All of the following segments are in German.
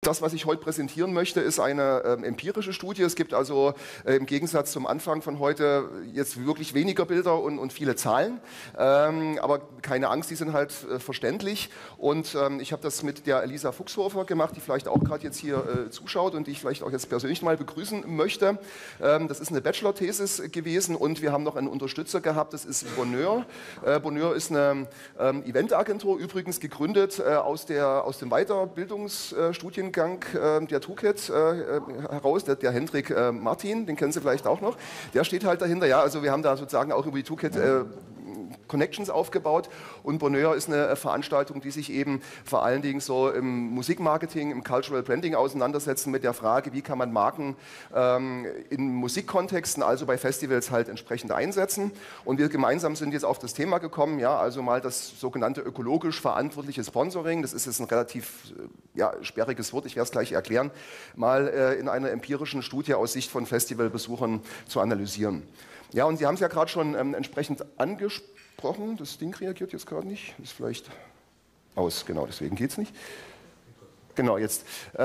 Das, was ich heute präsentieren möchte, ist eine empirische Studie. Es gibt also im Gegensatz zum Anfang von heute jetzt wirklich weniger Bilder und viele Zahlen. Aber keine Angst, die sind halt verständlich. Und ich habe das mit der Elisa Fuchshofer gemacht, die vielleicht auch gerade jetzt hier zuschaut und die ich vielleicht auch jetzt persönlich mal begrüßen möchte. Das ist eine Bachelor-Thesis gewesen und wir haben noch einen Unterstützer gehabt, das ist Bonheur. Bonheur ist eine Eventagentur, übrigens gegründet aus dem Weiterbildungsstudiengang der TUCAT heraus, der Hendrik Martin, den kennen Sie vielleicht auch noch, der steht halt dahinter. Ja, also wir haben da sozusagen auch über die TUCAT Connections aufgebaut und Bonheur ist eine Veranstaltung, die sich eben vor allen Dingen so im Musikmarketing, im Cultural Branding auseinandersetzen mit der Frage, wie kann man Marken in Musikkontexten, also bei Festivals halt entsprechend einsetzen. Und wir gemeinsam sind jetzt auf das Thema gekommen, ja, also mal das sogenannte ökologisch verantwortliche Sponsoring, das ist jetzt ein relativ sperriges Wort, ich werde es gleich erklären, mal in einer empirischen Studie aus Sicht von Festivalbesuchern zu analysieren. Ja, und Sie haben es ja gerade schon entsprechend angesprochen. Das Ding reagiert jetzt gerade nicht. Ist vielleicht aus, genau, deswegen geht es nicht. Genau, jetzt.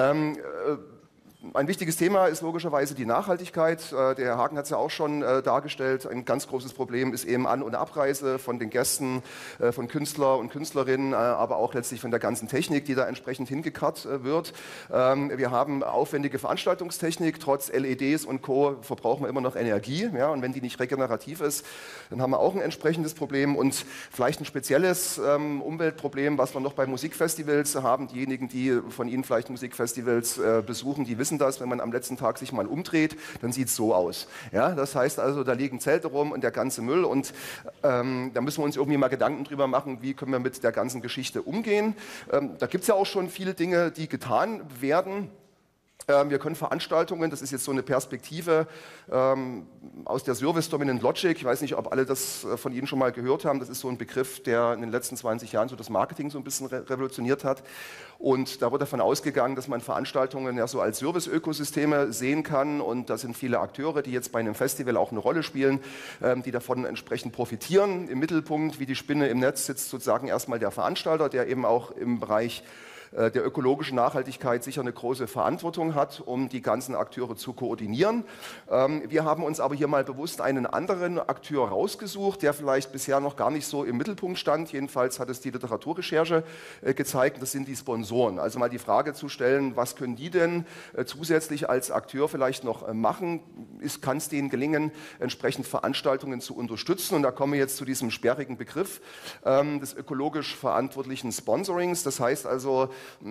Ein wichtiges Thema ist logischerweise die Nachhaltigkeit. Der Herr Hagen hat es ja auch schon dargestellt. Ein ganz großes Problem ist eben An- und Abreise von den Gästen, von Künstler und Künstlerinnen, aber auch letztlich von der ganzen Technik, die da entsprechend hingekarrt wird. Wir haben aufwendige Veranstaltungstechnik. Trotz LEDs und Co. verbrauchen wir immer noch Energie. Ja, und wenn die nicht regenerativ ist, dann haben wir auch ein entsprechendes Problem. Und vielleicht ein spezielles Umweltproblem, was wir noch bei Musikfestivals haben. Diejenigen, die von Ihnen vielleicht Musikfestivals besuchen, die wissen das, wenn man am letzten Tag sich mal umdreht, dann sieht es so aus. Ja, das heißt also, da liegen Zelte rum und der ganze Müll und da müssen wir uns irgendwie mal Gedanken drüber machen, wie können wir mit der ganzen Geschichte umgehen. Da gibt es ja auch schon viele Dinge, die getan werden. Wir können Veranstaltungen, das ist jetzt so eine Perspektive aus der Service Dominant Logic, ich weiß nicht, ob alle das von Ihnen schon mal gehört haben, das ist so ein Begriff, der in den letzten 20 Jahren so das Marketing so ein bisschen revolutioniert hat. Und da wird davon ausgegangen, dass man Veranstaltungen ja so als Service-Ökosysteme sehen kann und da sind viele Akteure, die jetzt bei einem Festival auch eine Rolle spielen, die davon entsprechend profitieren. Im Mittelpunkt, wie die Spinne im Netz, sitzt sozusagen erstmal der Veranstalter, der eben auch im Bereich der ökologischen Nachhaltigkeit sicher eine große Verantwortung hat, um die ganzen Akteure zu koordinieren. Wir haben uns aber hier mal bewusst einen anderen Akteur rausgesucht, der vielleicht bisher noch gar nicht so im Mittelpunkt stand. Jedenfalls hat es die Literaturrecherche gezeigt, das sind die Sponsoren. Also mal die Frage zu stellen, was können die denn zusätzlich als Akteur vielleicht noch machen? Kann es denen gelingen, entsprechend Veranstaltungen zu unterstützen? Und da kommen wir jetzt zu diesem sperrigen Begriff des ökologisch verantwortlichen Sponsorings. Das heißt also,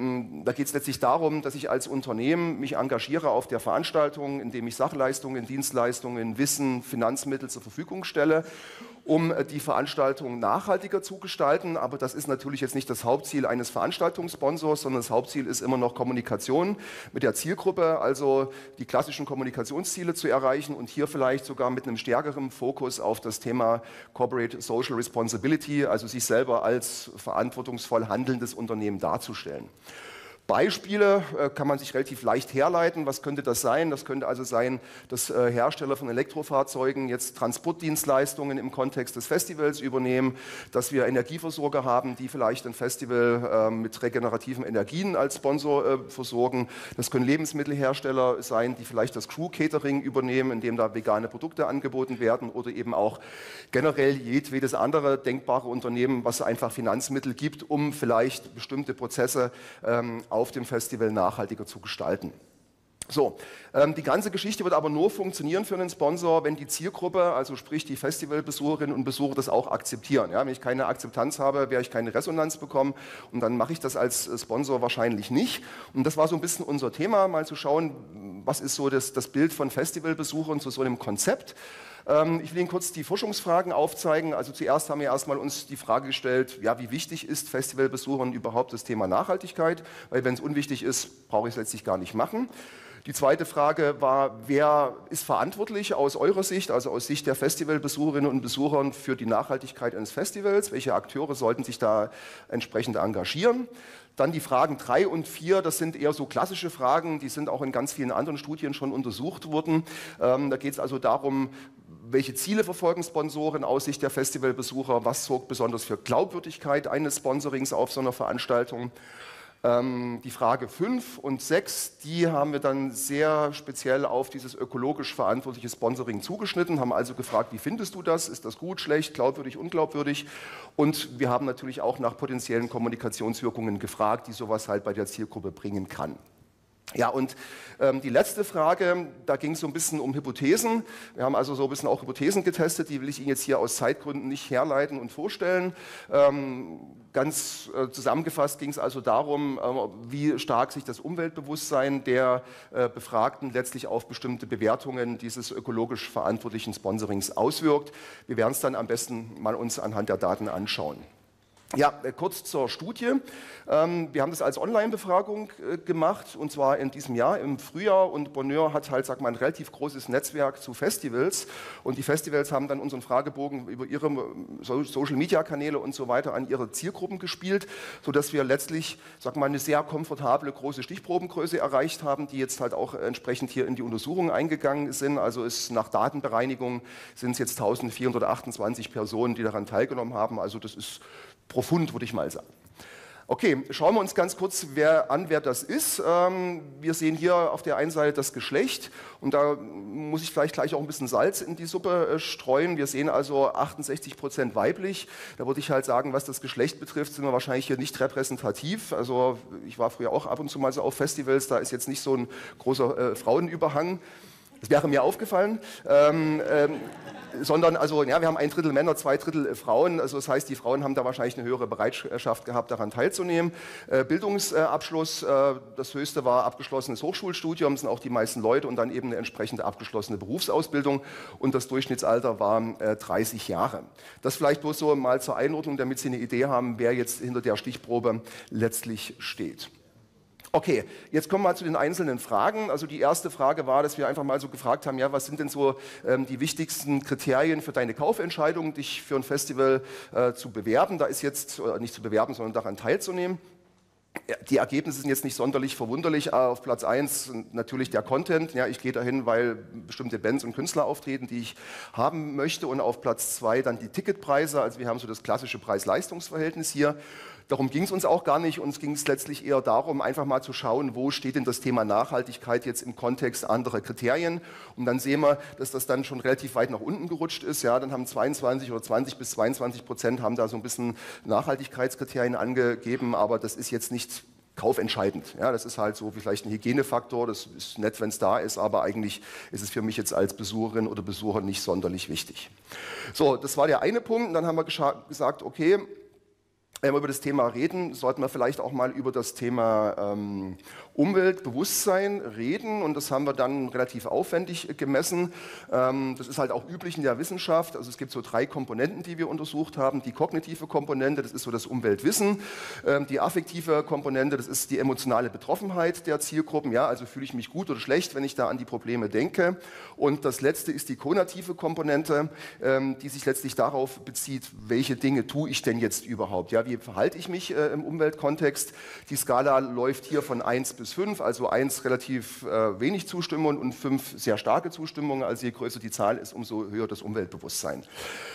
da geht es letztlich darum, dass ich als Unternehmen mich engagiere auf der Veranstaltung, indem ich Sachleistungen, Dienstleistungen, Wissen, Finanzmittel zur Verfügung stelle, um die Veranstaltung nachhaltiger zu gestalten. Aber das ist natürlich jetzt nicht das Hauptziel eines Veranstaltungssponsors, sondern das Hauptziel ist immer noch Kommunikation mit der Zielgruppe, also die klassischen Kommunikationsziele zu erreichen und hier vielleicht sogar mit einem stärkeren Fokus auf das Thema Corporate Social Responsibility, also sich selber als verantwortungsvoll handelndes Unternehmen darzustellen. Beispiele kann man sich relativ leicht herleiten. Was könnte das sein? Das könnte also sein, dass Hersteller von Elektrofahrzeugen jetzt Transportdienstleistungen im Kontext des Festivals übernehmen, dass wir Energieversorger haben, die vielleicht ein Festival mit regenerativen Energien als Sponsor versorgen. Das können Lebensmittelhersteller sein, die vielleicht das Crew-Catering übernehmen, indem da vegane Produkte angeboten werden oder eben auch generell jedwedes andere denkbare Unternehmen, was einfach Finanzmittel gibt, um vielleicht bestimmte Prozesse auf dem Festival nachhaltiger zu gestalten. So, die ganze Geschichte wird aber nur funktionieren für einen Sponsor, wenn die Zielgruppe, also sprich die Festivalbesucherinnen und Besucher, das auch akzeptieren. Ja, wenn ich keine Akzeptanz habe, werde ich keine Resonanz bekommen und dann mache ich das als Sponsor wahrscheinlich nicht. Und das war so ein bisschen unser Thema, mal zu schauen, was ist so das Bild von Festivalbesuchern zu so einem Konzept. Ich will Ihnen kurz die Forschungsfragen aufzeigen. Also zuerst haben wir erstmal uns die Frage gestellt, ja, wie wichtig ist Festivalbesuchern überhaupt das Thema Nachhaltigkeit? Weil wenn es unwichtig ist, brauche ich es letztlich gar nicht machen. Die zweite Frage war, wer ist verantwortlich aus eurer Sicht, also aus Sicht der Festivalbesucherinnen und Besucher für die Nachhaltigkeit eines Festivals? Welche Akteure sollten sich da entsprechend engagieren? Dann die Fragen 3 und 4, das sind eher so klassische Fragen, die sind auch in ganz vielen anderen Studien schon untersucht worden. Da geht es also darum, welche Ziele verfolgen Sponsoren aus Sicht der Festivalbesucher, was sorgt besonders für Glaubwürdigkeit eines Sponsorings auf so einer Veranstaltung. Die Frage 5 und 6, die haben wir dann sehr speziell auf dieses ökologisch verantwortliche Sponsoring zugeschnitten, haben also gefragt, wie findest du das? Ist das gut, schlecht, glaubwürdig, unglaubwürdig? Und wir haben natürlich auch nach potenziellen Kommunikationswirkungen gefragt, die sowas halt bei der Zielgruppe bringen kann. Ja, und die letzte Frage, da ging es so ein bisschen um Hypothesen. Wir haben also so ein bisschen auch Hypothesen getestet, die will ich Ihnen jetzt hier aus Zeitgründen nicht herleiten und vorstellen. Ganz zusammengefasst ging es also darum, wie stark sich das Umweltbewusstsein der Befragten letztlich auf bestimmte Bewertungen dieses ökologisch verantwortlichen Sponsorings auswirkt. Wir werden es dann am besten mal uns anhand der Daten anschauen. Ja, kurz zur Studie. Wir haben das als Online-Befragung gemacht, und zwar in diesem Jahr im Frühjahr. Und Bonheur hat halt, sag mal, ein relativ großes Netzwerk zu Festivals. Und die Festivals haben dann unseren Fragebogen über ihre Social-Media-Kanäle und so weiter an ihre Zielgruppen gespielt, sodass wir letztlich, sag mal, eine sehr komfortable große Stichprobengröße erreicht haben, die jetzt halt auch entsprechend hier in die Untersuchung eingegangen sind. Also ist nach Datenbereinigung sind es jetzt 1428 Personen, die daran teilgenommen haben. Also das ist profund, würde ich mal sagen. Okay, schauen wir uns ganz kurz an, wer das ist. Wir sehen hier auf der einen Seite das Geschlecht und da muss ich vielleicht gleich auch ein bisschen Salz in die Suppe streuen. Wir sehen also 68% weiblich. Da würde ich halt sagen, was das Geschlecht betrifft, sind wir wahrscheinlich hier nicht repräsentativ. Also ich war früher auch ab und zu mal so auf Festivals, da ist jetzt nicht so ein großer Frauenüberhang. Das wäre mir aufgefallen, sondern also, ja, wir haben 1/3 Männer, 2/3 Frauen, also das heißt, die Frauen haben da wahrscheinlich eine höhere Bereitschaft gehabt, daran teilzunehmen. Bildungsabschluss, das höchste war abgeschlossenes Hochschulstudium, sind auch die meisten Leute und dann eben eine entsprechende abgeschlossene Berufsausbildung und das Durchschnittsalter war 30 Jahre. Das vielleicht bloß so mal zur Einordnung, damit Sie eine Idee haben, wer jetzt hinter der Stichprobe letztlich steht. Okay, jetzt kommen wir mal zu den einzelnen Fragen. Also die erste Frage war, dass wir einfach mal so gefragt haben, ja, was sind denn so die wichtigsten Kriterien für deine Kaufentscheidung, dich für ein Festival zu bewerben? Da ist jetzt, nicht zu bewerben, sondern daran teilzunehmen. Die Ergebnisse sind jetzt nicht sonderlich verwunderlich. Auf Platz 1 natürlich der Content. Ja, ich gehe dahin, weil bestimmte Bands und Künstler auftreten, die ich haben möchte. Und auf Platz 2 dann die Ticketpreise. Also wir haben so das klassische Preis-Leistungs-Verhältnis hier. Darum ging es uns auch gar nicht. Uns ging es letztlich eher darum, einfach mal zu schauen, wo steht denn das Thema Nachhaltigkeit jetzt im Kontext anderer Kriterien. Und dann sehen wir, dass das dann schon relativ weit nach unten gerutscht ist. Ja, dann haben 22 oder 20-22% haben da so ein bisschen Nachhaltigkeitskriterien angegeben, aber das ist jetzt nicht kaufentscheidend. Ja, das ist halt so vielleicht ein Hygienefaktor, das ist nett, wenn es da ist, aber eigentlich ist es für mich jetzt als Besucherin oder Besucher nicht sonderlich wichtig. So, das war der eine Punkt. Und dann haben wir gesagt, okay, wenn wir über das Thema reden, sollten wir vielleicht auch mal über das Thema Umweltbewusstsein reden und das haben wir dann relativ aufwendig gemessen. Das ist halt auch üblich in der Wissenschaft. Also es gibt so 3 Komponenten, die wir untersucht haben. Die kognitive Komponente, das ist so das Umweltwissen. Die affektive Komponente, das ist die emotionale Betroffenheit der Zielgruppen. Ja, also fühle ich mich gut oder schlecht, wenn ich da an die Probleme denke. Und das letzte ist die konative Komponente, die sich letztlich darauf bezieht, welche Dinge tue ich denn jetzt überhaupt? Ja, wie verhalte ich mich im Umweltkontext? Die Skala läuft hier von 1 bis 5, also 1 relativ wenig Zustimmung und 5 sehr starke Zustimmung. Also je größer die Zahl ist, umso höher das Umweltbewusstsein.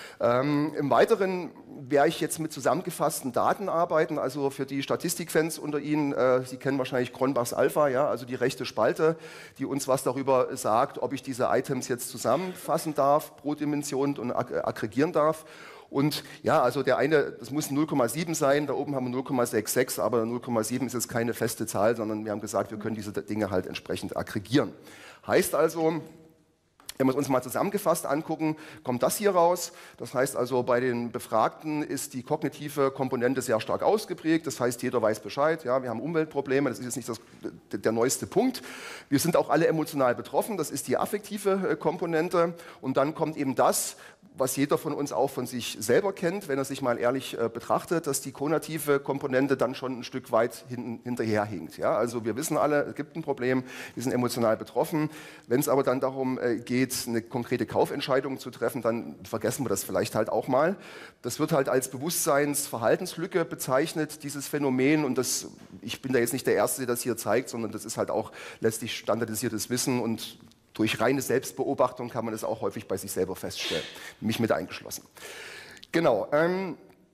Im Weiteren werde ich jetzt mit zusammengefassten Daten arbeiten, also für die Statistikfans unter Ihnen, Sie kennen wahrscheinlich Cronbachs Alpha, ja, also die rechte Spalte, die uns was darüber sagt, ob ich diese Items jetzt zusammenfassen darf pro Dimension und aggregieren darf. Und ja, also der eine, das muss 0,7 sein, da oben haben wir 0,66, aber 0,7 ist jetzt keine feste Zahl, sondern wir haben gesagt, wir können diese Dinge halt entsprechend aggregieren. Heißt also, wenn wir es uns mal zusammengefasst angucken, kommt das hier raus. Das heißt also, bei den Befragten ist die kognitive Komponente sehr stark ausgeprägt. Das heißt, jeder weiß Bescheid. Ja, wir haben Umweltprobleme, das ist jetzt nicht der neueste Punkt. Wir sind auch alle emotional betroffen, das ist die affektive Komponente. Und dann kommt eben das, was jeder von uns auch von sich selber kennt, wenn er sich mal ehrlich betrachtet, dass die konative Komponente dann schon ein Stück weit hinterherhinkt. Ja? Also wir wissen alle, es gibt ein Problem, wir sind emotional betroffen. Wenn es aber dann darum geht, eine konkrete Kaufentscheidung zu treffen, dann vergessen wir das vielleicht halt auch mal. Das wird halt als Bewusstseinsverhaltenslücke bezeichnet, dieses Phänomen. Und das, ich bin da jetzt nicht der Erste, der das hier zeigt, sondern das ist halt auch letztlich standardisiertes Wissen und durch reine Selbstbeobachtung kann man das auch häufig bei sich selber feststellen, mich mit eingeschlossen. Genau.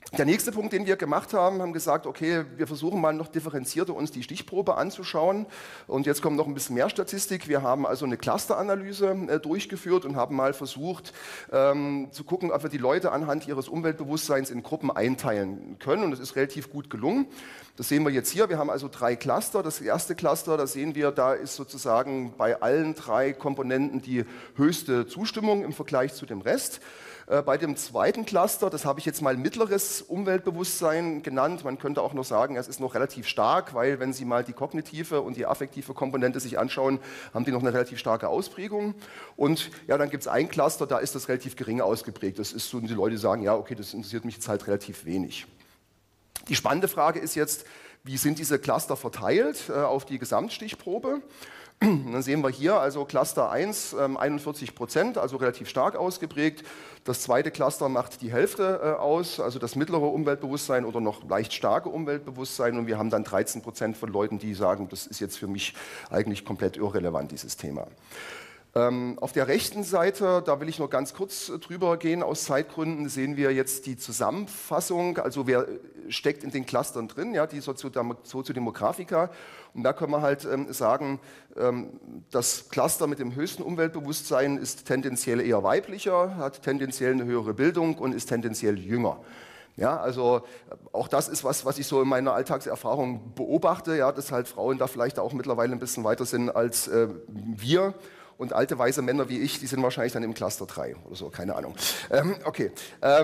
Der nächste Punkt, den wir gemacht haben, haben gesagt, okay, wir versuchen mal noch differenzierter uns die Stichprobe anzuschauen. Und jetzt kommt noch ein bisschen mehr Statistik. Wir haben also eine Clusteranalyse durchgeführt und haben mal versucht zu gucken, ob wir die Leute anhand ihres Umweltbewusstseins in Gruppen einteilen können. Und das ist relativ gut gelungen. Das sehen wir jetzt hier. Wir haben also 3 Cluster. Das erste Cluster, da sehen wir, da ist sozusagen bei allen 3 Komponenten die höchste Zustimmung im Vergleich zu dem Rest. Bei dem zweiten Cluster, das habe ich jetzt mal mittleres Umweltbewusstsein genannt. Man könnte auch noch sagen, es ist noch relativ stark, weil wenn Sie mal die kognitive und die affektive Komponente sich anschauen, haben die noch eine relativ starke Ausprägung. Und ja, dann gibt es ein Cluster, da ist das relativ gering ausgeprägt. Das ist so, die Leute sagen, ja, okay, das interessiert mich jetzt halt relativ wenig. Die spannende Frage ist jetzt, wie sind diese Cluster verteilt auf die Gesamtstichprobe? Dann sehen wir hier also Cluster 1, 41%, also relativ stark ausgeprägt. Das zweite Cluster macht die Hälfte aus, also das mittlere Umweltbewusstsein oder noch leicht starke Umweltbewusstsein. Und wir haben dann 13% von Leuten, die sagen, das ist jetzt für mich eigentlich komplett irrelevant, dieses Thema. Auf der rechten Seite, da will ich nur ganz kurz drüber gehen, aus Zeitgründen sehen wir jetzt die Zusammenfassung, also wer steckt in den Clustern drin, ja, die Soziodemografika. Und da können wir halt sagen, das Cluster mit dem höchsten Umweltbewusstsein ist tendenziell eher weiblicher, hat tendenziell eine höhere Bildung und ist tendenziell jünger. Ja, also auch das ist was ich so in meiner Alltagserfahrung beobachte, ja, dass halt Frauen da vielleicht auch mittlerweile ein bisschen weiter sind als wir. Und alte, weise Männer wie ich, die sind wahrscheinlich dann im Cluster 3 oder so, keine Ahnung. Okay,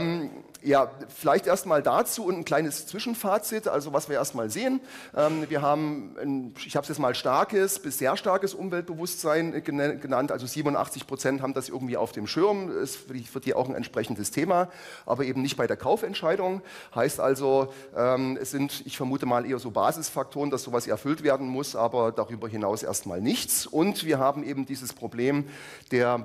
ja, vielleicht erstmal dazu und ein kleines Zwischenfazit, also was wir erstmal sehen. Wir haben, ich habe es jetzt mal starkes bis sehr starkes Umweltbewusstsein genannt, also 87% haben das irgendwie auf dem Schirm, ist für die auch ein entsprechendes Thema, aber eben nicht bei der Kaufentscheidung. Heißt also, es sind, ich vermute mal, eher so Basisfaktoren, dass sowas erfüllt werden muss, aber darüber hinaus erstmal nichts. Und wir haben eben dieses Problem der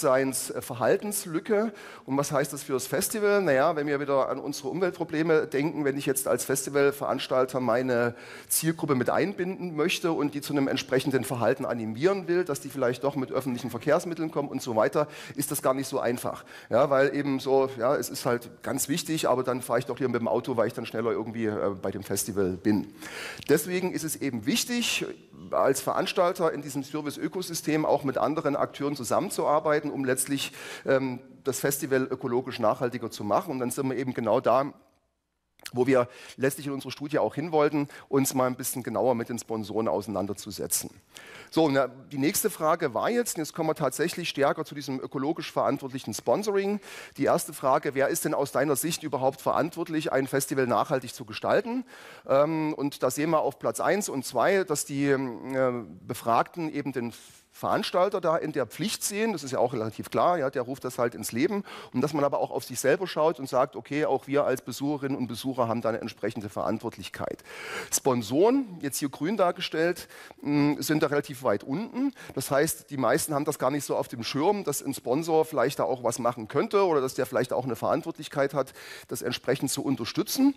Bewusstseinsverhaltenslücke. Und was heißt das für das Festival? Naja, wenn wir wieder an unsere Umweltprobleme denken, wenn ich jetzt als Festivalveranstalter meine Zielgruppe mit einbinden möchte und die zu einem entsprechenden Verhalten animieren will, dass die vielleicht doch mit öffentlichen Verkehrsmitteln kommen und so weiter, ist das gar nicht so einfach. Ja, weil eben so, ja, es ist halt ganz wichtig, aber dann fahre ich doch hier mit dem Auto, weil ich dann schneller irgendwie bei dem Festival bin. Deswegen ist es eben wichtig, als Veranstalter in diesem Service-Ökosystem auch mit anderen Akteuren zusammenzuarbeiten, um letztlich das Festival ökologisch nachhaltiger zu machen. Und dann sind wir eben genau da, wo wir letztlich in unserer Studie auch hin wollten, uns mal ein bisschen genauer mit den Sponsoren auseinanderzusetzen. So, na, die nächste Frage war jetzt kommen wir tatsächlich stärker zu diesem ökologisch verantwortlichen Sponsoring. Die erste Frage, wer ist denn aus deiner Sicht überhaupt verantwortlich, ein Festival nachhaltig zu gestalten? Und da sehen wir auf Platz 1 und 2, dass die Befragten eben den Veranstalter da in der Pflicht sehen, das ist ja auch relativ klar, ja, der ruft das halt ins Leben, und dass man aber auch auf sich selber schaut und sagt, okay, auch wir als Besucherinnen und Besucher haben da eine entsprechende Verantwortlichkeit. Sponsoren, jetzt hier grün dargestellt, sind da relativ weit unten, das heißt, die meisten haben das gar nicht so auf dem Schirm, dass ein Sponsor vielleicht da auch was machen könnte oder dass der vielleicht auch eine Verantwortlichkeit hat, das entsprechend zu unterstützen.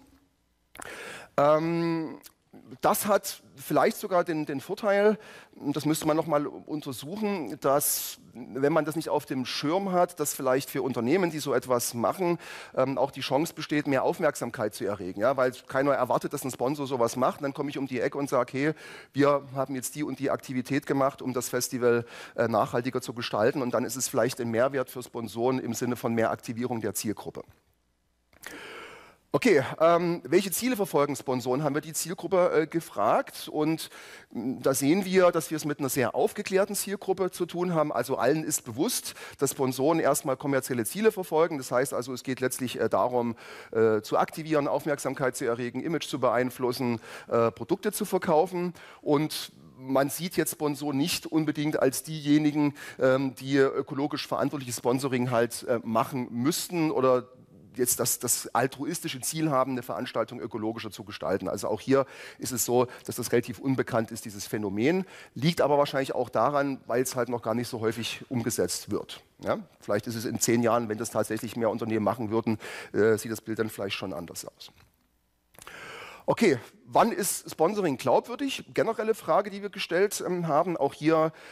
Das hat vielleicht sogar den Vorteil, das müsste man nochmal untersuchen, dass, wenn man das nicht auf dem Schirm hat, dass vielleicht für Unternehmen, die so etwas machen, auch die Chance besteht, mehr Aufmerksamkeit zu erregen. Ja? Weil keiner erwartet, dass ein Sponsor sowas macht. Dann komme ich um die Ecke und sage, hey, wir haben jetzt die und die Aktivität gemacht, um das Festival nachhaltiger zu gestalten. Und dann ist es vielleicht ein Mehrwert für Sponsoren im Sinne von mehr Aktivierung der Zielgruppe. Okay, welche Ziele verfolgen Sponsoren, haben wir die Zielgruppe gefragt, und da sehen wir, dass wir es mit einer sehr aufgeklärten Zielgruppe zu tun haben. Also allen ist bewusst, dass Sponsoren erstmal kommerzielle Ziele verfolgen. Das heißt also, es geht letztlich darum, zu aktivieren, Aufmerksamkeit zu erregen, Image zu beeinflussen, Produkte zu verkaufen, und man sieht jetzt Sponsoren nicht unbedingt als diejenigen, die ökologisch verantwortliches Sponsoring halt machen müssten oder jetzt das altruistische Ziel haben, eine Veranstaltung ökologischer zu gestalten. Also auch hier ist es so, dass das relativ unbekannt ist, dieses Phänomen. Liegt aber wahrscheinlich auch daran, weil es halt noch gar nicht so häufig umgesetzt wird. Ja? Vielleicht ist es in 10 Jahren, wenn das tatsächlich mehr Unternehmen machen würden, sieht das Bild dann vielleicht schon anders aus. Okay, wann ist Sponsoring glaubwürdig? Generelle Frage, die wir gestellt haben. Auch hier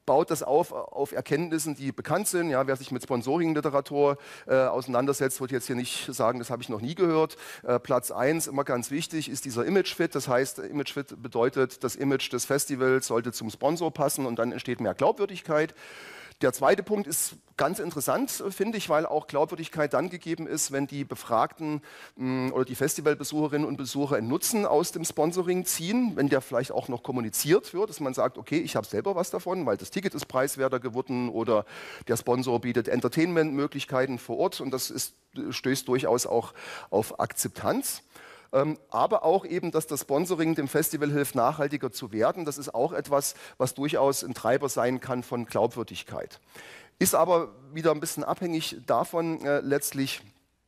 baut das auf Erkenntnissen, die bekannt sind. Ja, wer sich mit Sponsoring-Literatur auseinandersetzt, wird jetzt hier nicht sagen, das habe ich noch nie gehört. Platz 1, immer ganz wichtig, ist dieser Image-Fit. Das heißt, Image-Fit bedeutet, das Image des Festivals sollte zum Sponsor passen und dann entsteht mehr Glaubwürdigkeit. Der zweite Punkt ist ganz interessant, finde ich, weil auch Glaubwürdigkeit dann gegeben ist, wenn die Befragten oder die Festivalbesucherinnen und Besucher einen Nutzen aus dem Sponsoring ziehen, wenn der vielleicht auch noch kommuniziert wird, dass man sagt, okay, ich habe selber was davon, weil das Ticket ist preiswerter geworden oder der Sponsor bietet Entertainment-Möglichkeiten vor Ort und stößt durchaus auch auf Akzeptanz. Aber auch eben, dass das Sponsoring dem Festival hilft, nachhaltiger zu werden. Das ist auch etwas, was durchaus ein Treiber sein kann von Glaubwürdigkeit. Ist aber wieder ein bisschen abhängig davon letztlich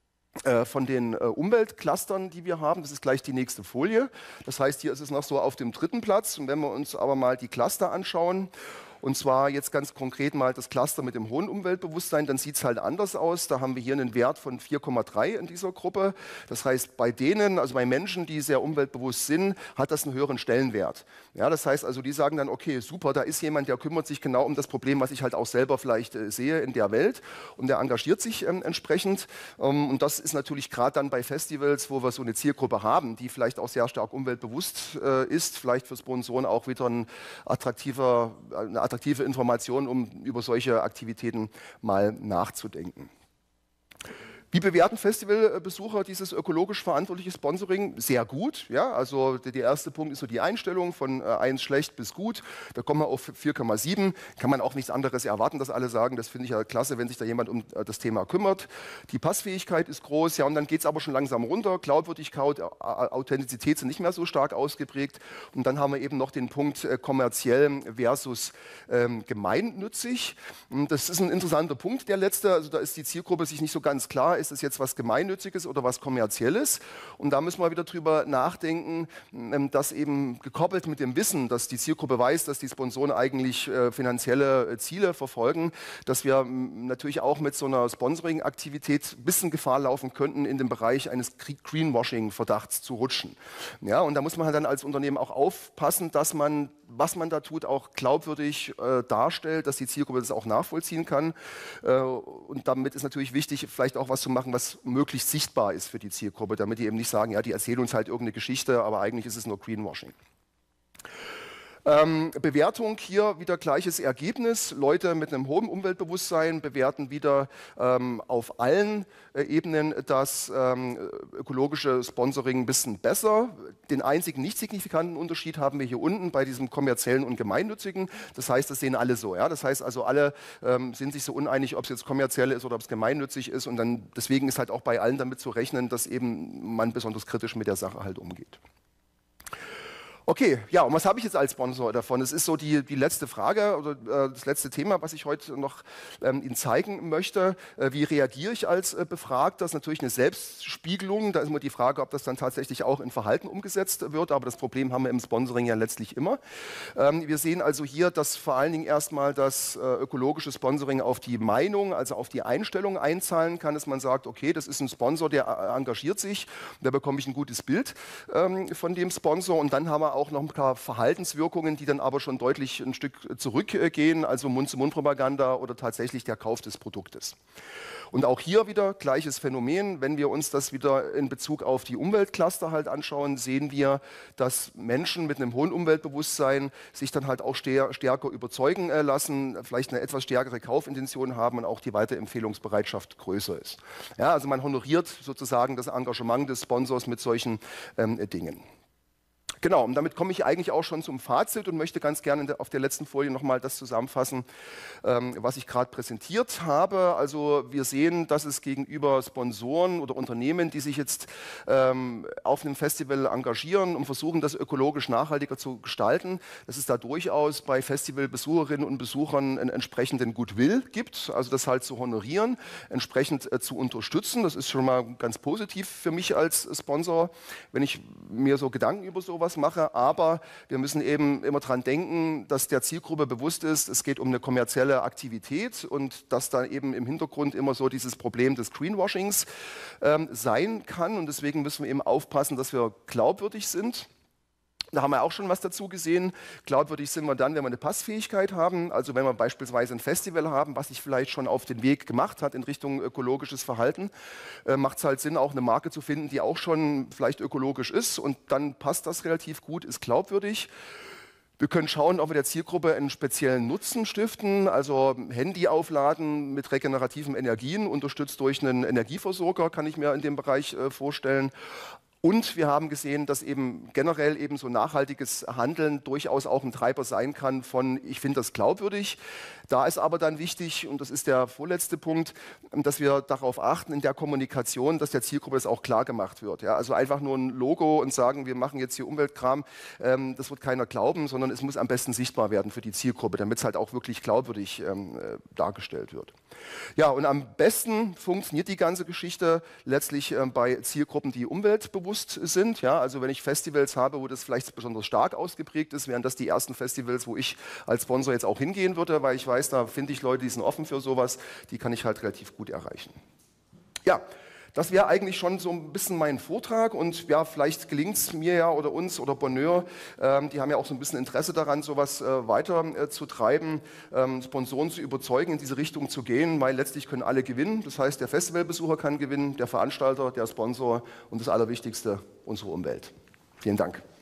von den Umweltclustern, die wir haben. Das ist gleich die nächste Folie. Das heißt, hier ist es noch so auf dem 3. Platz. Und wenn wir uns aber mal die Cluster anschauen, und zwar jetzt ganz konkret mal das Cluster mit dem hohen Umweltbewusstsein, dann sieht es halt anders aus. Da haben wir hier einen Wert von 4,3 in dieser Gruppe. Das heißt, bei denen, also bei Menschen, die sehr umweltbewusst sind, hat das einen höheren Stellenwert. Ja, das heißt also, die sagen dann, okay, super, da ist jemand, der kümmert sich genau um das Problem, was ich halt auch selber vielleicht sehe in der Welt und der engagiert sich entsprechend. Und das ist natürlich gerade dann bei Festivals, wo wir so eine Zielgruppe haben, die vielleicht auch sehr stark umweltbewusst ist, vielleicht für Sponsoren auch wieder eine attraktive Information, um über solche Aktivitäten mal nachzudenken. Wie bewerten Festivalbesucher dieses ökologisch verantwortliche Sponsoring? Sehr gut. Ja? Also der erste Punkt ist so die Einstellung von 1 schlecht bis gut. Da kommen wir auf 4,7. Kann man auch nichts anderes erwarten, dass alle sagen, das finde ich ja klasse, wenn sich da jemand um das Thema kümmert. Die Passfähigkeit ist groß. Ja, und dann geht es aber schon langsam runter. Glaubwürdigkeit, Authentizität sind nicht mehr so stark ausgeprägt. Und dann haben wir eben noch den Punkt kommerziell versus gemeinnützig. Und das ist ein interessanter Punkt, der letzte. Also da ist die Zielgruppe sich nicht so ganz klar. Ist es jetzt was Gemeinnütziges oder was Kommerzielles? Und da müssen wir wieder drüber nachdenken, dass eben gekoppelt mit dem Wissen, dass die Zielgruppe weiß, dass die Sponsoren eigentlich finanzielle Ziele verfolgen, dass wir natürlich auch mit so einer Sponsoring-Aktivität ein bisschen Gefahr laufen könnten, in den Bereich eines Greenwashing-Verdachts zu rutschen. Ja, und da muss man halt dann als Unternehmen auch aufpassen, dass man, was man da tut, auch glaubwürdig darstellt, dass die Zielgruppe das auch nachvollziehen kann. Und damit ist natürlich wichtig, vielleicht auch was zu machen, was möglichst sichtbar ist für die Zielgruppe, damit die eben nicht sagen, ja, die erzählen uns halt irgendeine Geschichte, aber eigentlich ist es nur Greenwashing. Bewertung hier wieder gleiches Ergebnis. Leute mit einem hohen Umweltbewusstsein bewerten wieder auf allen Ebenen das ökologische Sponsoring ein bisschen besser. Den einzigen nicht signifikanten Unterschied haben wir hier unten bei diesem kommerziellen und gemeinnützigen. Das heißt, das sehen alle so. Ja? Das heißt also, alle sind sich so uneinig, ob es jetzt kommerziell ist oder ob es gemeinnützig ist. Und dann, deswegen ist halt auch bei allen damit zu rechnen, dass eben man besonders kritisch mit der Sache halt umgeht. Okay, ja, und was habe ich jetzt als Sponsor davon? Es ist so die letzte Frage oder das letzte Thema, was ich heute noch Ihnen zeigen möchte. Wie reagiere ich als Befragter? Das ist natürlich eine Selbstspiegelung. Da ist immer die Frage, ob das dann tatsächlich auch in Verhalten umgesetzt wird. Aber das Problem haben wir im Sponsoring ja letztlich immer. Wir sehen also hier, dass vor allen Dingen erstmal das ökologische Sponsoring auf die Meinung, also auf die Einstellung einzahlen kann, dass man sagt, okay, das ist ein Sponsor, der engagiert sich. Da bekomme ich ein gutes Bild von dem Sponsor. Und dann haben wir auch noch ein paar Verhaltenswirkungen, die dann aber schon deutlich ein Stück zurückgehen, also Mund-zu-Mund-Propaganda oder tatsächlich der Kauf des Produktes. Und auch hier wieder gleiches Phänomen. Wenn wir uns das wieder in Bezug auf die Umweltcluster halt anschauen, sehen wir, dass Menschen mit einem hohen Umweltbewusstsein sich dann halt auch stärker überzeugen lassen, vielleicht eine etwas stärkere Kaufintention haben und auch die Weiterempfehlungsbereitschaft größer ist. Ja, also man honoriert sozusagen das Engagement des Sponsors mit solchen Dingen. Genau, und damit komme ich eigentlich auch schon zum Fazit und möchte ganz gerne auf der letzten Folie nochmal das zusammenfassen, was ich gerade präsentiert habe. Also wir sehen, dass es gegenüber Sponsoren oder Unternehmen, die sich jetzt auf einem Festival engagieren und versuchen, das ökologisch nachhaltiger zu gestalten, dass es da durchaus bei Festivalbesucherinnen und Besuchern einen entsprechenden Goodwill gibt, also das halt zu honorieren, entsprechend zu unterstützen. Das ist schon mal ganz positiv für mich als Sponsor, wenn ich mir so Gedanken über sowas mache, aber wir müssen eben immer daran denken, dass der Zielgruppe bewusst ist, es geht um eine kommerzielle Aktivität und dass da eben im Hintergrund immer so dieses Problem des Greenwashings sein kann und deswegen müssen wir eben aufpassen, dass wir glaubwürdig sind. Da haben wir auch schon was dazu gesehen. Glaubwürdig sind wir dann, wenn wir eine Passfähigkeit haben. Also wenn wir beispielsweise ein Festival haben, was sich vielleicht schon auf den Weg gemacht hat in Richtung ökologisches Verhalten, macht es halt Sinn, auch eine Marke zu finden, die auch schon vielleicht ökologisch ist. Und dann passt das relativ gut, ist glaubwürdig. Wir können schauen, ob wir der Zielgruppe einen speziellen Nutzen stiften, also Handy aufladen mit regenerativen Energien, unterstützt durch einen Energieversorger, kann ich mir in dem Bereich vorstellen. Und wir haben gesehen, dass eben generell eben so nachhaltiges Handeln durchaus auch ein Treiber sein kann von, ich finde das glaubwürdig. Da ist aber dann wichtig, und das ist der vorletzte Punkt, dass wir darauf achten in der Kommunikation, dass der Zielgruppe das auch klar gemacht wird. Ja, also einfach nur ein Logo und sagen, wir machen jetzt hier Umweltkram, das wird keiner glauben, sondern es muss am besten sichtbar werden für die Zielgruppe, damit es halt auch wirklich glaubwürdig dargestellt wird. Ja, und am besten funktioniert die ganze Geschichte letztlich bei Zielgruppen, die umweltbewusst sind. Ja, also wenn ich Festivals habe, wo das vielleicht besonders stark ausgeprägt ist, wären das die ersten Festivals, wo ich als Sponsor jetzt auch hingehen würde, weil ich weiß, da finde ich Leute, die sind offen für sowas, die kann ich halt relativ gut erreichen. Ja, das wäre eigentlich schon so ein bisschen mein Vortrag und ja, vielleicht gelingt es mir ja oder uns oder Bonheur, die haben ja auch so ein bisschen Interesse daran, sowas weiter zu treiben, Sponsoren zu überzeugen, in diese Richtung zu gehen, weil letztlich können alle gewinnen. Das heißt, der Festivalbesucher kann gewinnen, der Veranstalter, der Sponsor und das Allerwichtigste, unsere Umwelt. Vielen Dank.